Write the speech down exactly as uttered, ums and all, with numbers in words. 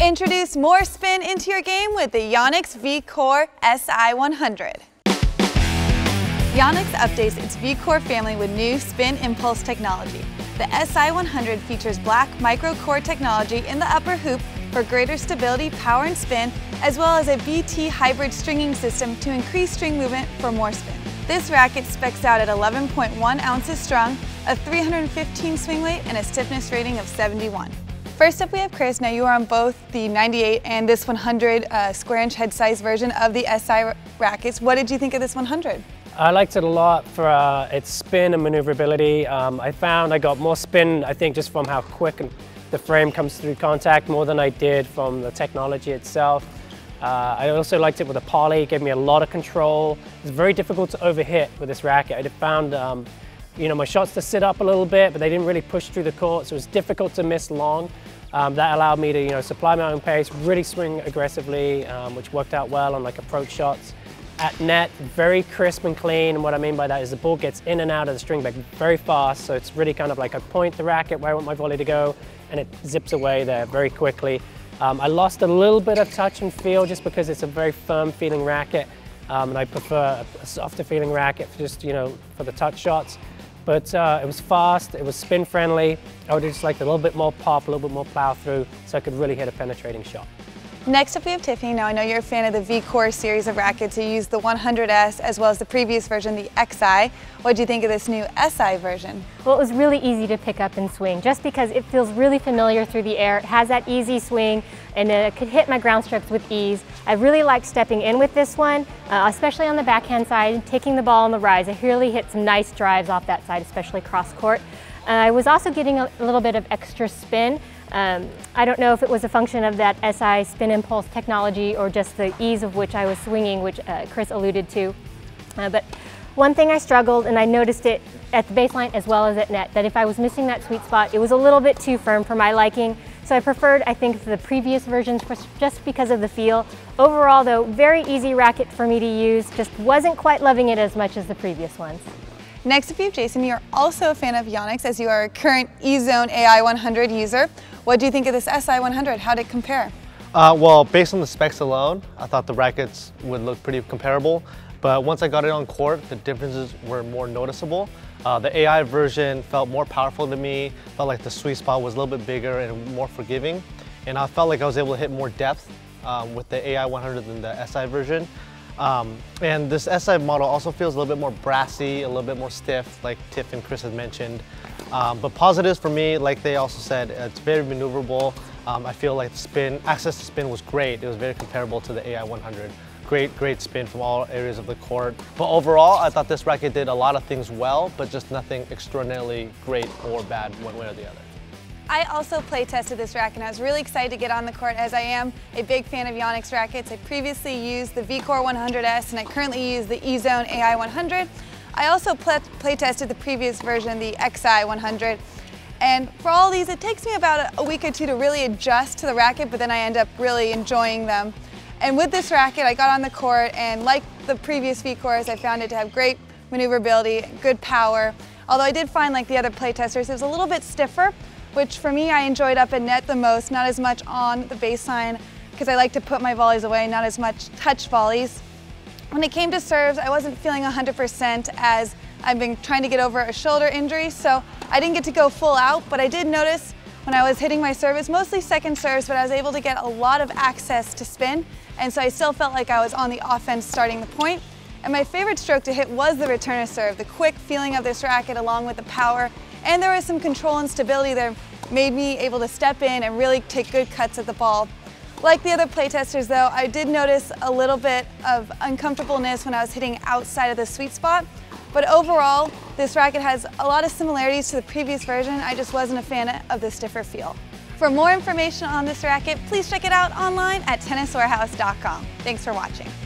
Introduce more spin into your game with the Yonex VCORE S I one hundred. Yonex updates its VCORE family with new spin impulse technology. The S I one hundred features black micro-core technology in the upper hoop for greater stability, power, and spin, as well as a Bt Hybrid stringing system to increase string movement for more spin. This racket specs out at eleven point one ounces strung, a three hundred fifteen swing weight, and a stiffness rating of seventy-one. First up we have Chris. Now you are on both the ninety-eight and this one hundred uh, square inch head size version of the S I rackets. What did you think of this one hundred? I liked it a lot for uh, its spin and maneuverability. Um, I found I got more spin, I think, just from how quick the frame comes through contact, more than I did from the technology itself. Uh, I also liked it with a poly. It gave me a lot of control. It's very difficult to overhit with this racket. I found um, you know, my shots to sit up a little bit, but they didn't really push through the court, so it was difficult to miss long. Um, that allowed me to you know, supply my own pace, really swing aggressively, um, which worked out well on like approach shots. At net, very crisp and clean, and what I mean by that is the ball gets in and out of the string bag very fast, so it's really kind of like I point the racket where I want my volley to go, and it zips away there very quickly. Um, I lost a little bit of touch and feel just because it's a very firm feeling racket, um, and I prefer a softer feeling racket for just, you know, for the touch shots. But uh, it was fast, it was spin friendly. I would have just liked a little bit more pop, a little bit more plow through, so I could really hit a penetrating shot. Next up we have Tiffany. Now I know you're a fan of the VCORE series of rackets. You use the one hundred S as well as the previous version, the X I. What do you think of this new S I version? Well, it was really easy to pick up and swing just because it feels really familiar through the air. It has that easy swing and it could hit my ground strokes with ease. I really like stepping in with this one, uh, especially on the backhand side, taking the ball on the rise. I really hit some nice drives off that side, especially cross court. Uh, I was also getting a little bit of extra spin. Um, I don't know if it was a function of that S I spin impulse technology or just the ease of which I was swinging, which uh, Chris alluded to. Uh, but one thing I struggled, and I noticed it at the baseline as well as at net, that if I was missing that sweet spot, it was a little bit too firm for my liking. So I preferred, I think, the previous versions just because of the feel. Overall, though, very easy racket for me to use. Just wasn't quite loving it as much as the previous ones. Next up you have Jason. You're also a fan of Yonex as you are a current E-Zone A I one hundred user. What do you think of this S I one hundred? How did it compare? Uh, well, based on the specs alone, I thought the rackets would look pretty comparable. But once I got it on court, the differences were more noticeable. Uh, the A I version felt more powerful to me, felt like the sweet spot was a little bit bigger and more forgiving. And I felt like I was able to hit more depth um, with the A I one hundred than the S I version. Um, and this S I model also feels a little bit more brassy, a little bit more stiff, like Tiff and Chris had mentioned. Um, but positives for me, like they also said, it's very maneuverable. Um, I feel like the spin, access to spin was great. It was very comparable to the A I one hundred. Great, great spin from all areas of the court. But overall, I thought this racket did a lot of things well, but just nothing extraordinarily great or bad one way or the other. I also play tested this racket and I was really excited to get on the court as I am a big fan of Yonex rackets. I previously used the VCORE one hundred S and I currently use the E-Zone A I one hundred. I also play, play tested the previous version, the X I one hundred. And for all these, it takes me about a week or two to really adjust to the racket, but then I end up really enjoying them. And with this racket, I got on the court and like the previous VCOREs, I found it to have great maneuverability, good power. Although I did find, like the other play testers, it was a little bit stiffer, which for me I enjoyed up at net the most, not as much on the baseline because I like to put my volleys away, not as much touch volleys. When it came to serves, I wasn't feeling one hundred percent as I've been trying to get over a shoulder injury, so I didn't get to go full out, but I did notice when I was hitting my service, mostly second serves, but I was able to get a lot of access to spin, and so I still felt like I was on the offense starting the point. And my favorite stroke to hit was the return of serve. The quick feeling of this racket along with the power, and there was some control and stability there, made me able to step in and really take good cuts at the ball. Like the other playtesters though, I did notice a little bit of uncomfortableness when I was hitting outside of the sweet spot, but overall, this racket has a lot of similarities to the previous version. I just wasn't a fan of the stiffer feel. For more information on this racket, please check it out online at tennis warehouse dot com. Thanks for watching.